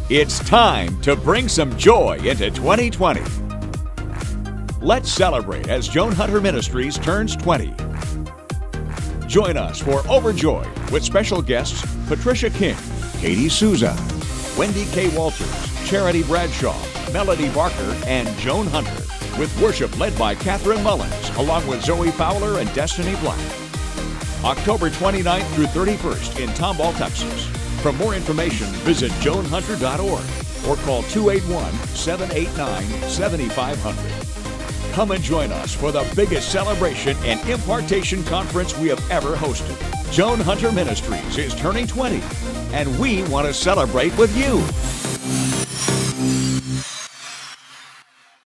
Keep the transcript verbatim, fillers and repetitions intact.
It's time to bring some joy into twenty twenty. Let's celebrate as Joan Hunter Ministries turns twenty. Join us for Overjoyed with special guests Patricia King, Katie Souza, Wendy K. Walters, Charity Bradshaw, Melody Barker, and Joan Hunter, with worship led by Catherine Mullins, along with Zoe Fowler and Destiny Black. October twenty-ninth through thirty-first in Tomball, Texas. For more information, visit joan hunter dot org or call two eight one, seven eight nine, seven five zero zero. Come and join us for the biggest celebration and impartation conference we have ever hosted. Joan Hunter Ministries is turning twenty, and we want to celebrate with you.